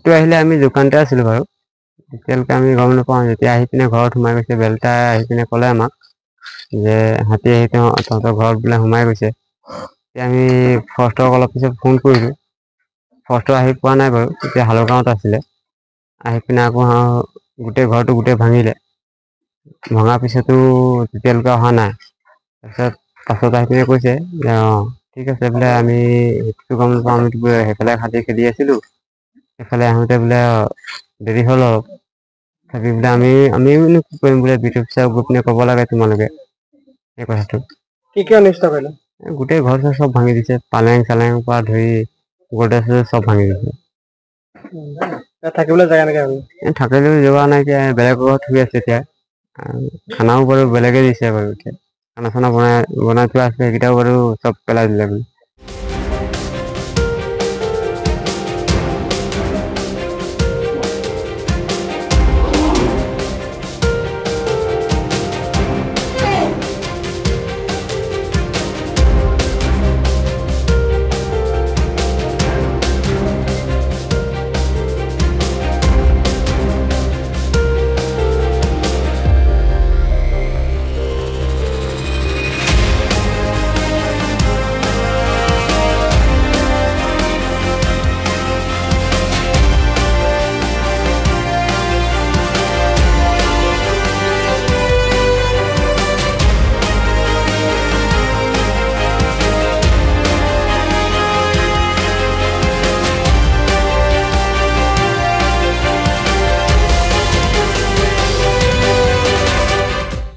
ভূতটো আহিলে আমি দোকানতে আছিলোঁ বাৰু। তেতিয়ালৈকে আমি গম নাপাওঁ। যেতিয়া আহি পিনে ঘৰত সোমাই গৈছে, বেলতাই আহি পিনে ক'লে আমাক যে হাতী আহি তহঁতৰ ঘৰত বোলে সোমাই গৈছে। তেতিয়া আমি ফৰেষ্টক অলপ পিছত ফোন কৰিলোঁ। ফৰেষ্ট আহি পোৱা নাই বাৰু, তেতিয়া হালৰগাঁৱত আছিলে। আহি পিনে আকৌ গোটেই ঘৰটো ভাঙিলে। ভঙাৰ পিছতো তেতিয়ালৈকে অহা নাই। পাছত আহি পিনে কৈছে যে ঠিক আছে বোলে, আমি সেইটো গম নাপাওঁ, আমি সেইফালে হাতী খেদি আছিলোঁ। সেইফালে আহোঁতে বোলে দেৰি হ'ল অলপ। থাকি বোলে আমিনো কি কৰিম বোলে, বিটো পিছে গৈ পিনে ক'ব লাগে তোমালোকে এই কথাটো। কি অনিষ্ট কৰিলে? গোটেই ঘৰ চব ভাঙি দিছে, পালেং-চালেং পৰা ধৰি গড্ৰেজ চব ভাঙি দিছে। থাকিবলৈ জেগা নাইকিয়া হ'ল। থাকিবলৈ জেগা নাইকিয়া, বেলেগৰ ঘৰত শুই আছে এতিয়া। খানাও বাৰু বেলেগে দিছে বাৰু এতিয়া। খানা-চানা বনাই থোৱা আছে, সেইকেইটাও বাৰু চব পেলাই দিলে বুলি।